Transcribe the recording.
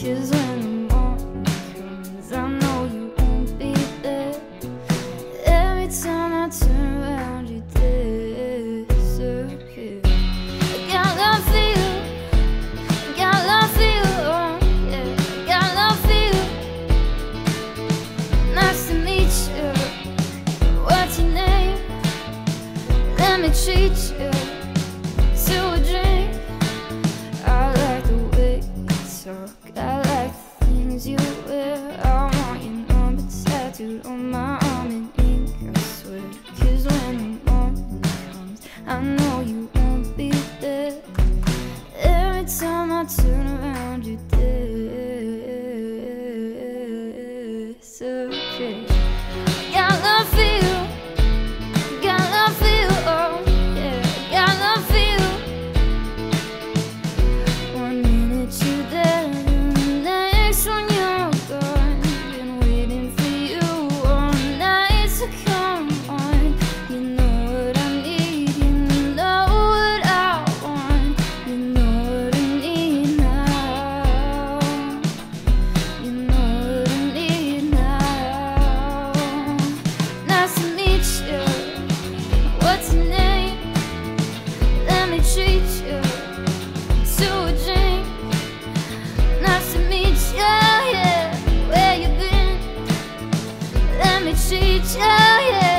'cause when the morning comes, I know you won't be there. Every time I turn around, you disappear. I got love for you, I got love for you, oh yeah, I got love for you. Nice to meet you. What's your name? Let me treat you to a drink. I like the way you talk, I like the things you wear. I want your number tattooed on my arm in ink, I swear. 'Cause when the morning comes, I know you won't be there. Every time I turn around, you disappear. Got love for you, got love for you, oh yeah, got love for you. One minute you're there, and the next one you're gone. Been waiting for you all night to come on. You know what I need, you know what I want. You know what I need now. You know what I need now. Nice to meet you. What's your name? Let me treat you to a drink. Nice to meet you, yeah. Where you been? Let me treat you, yeah.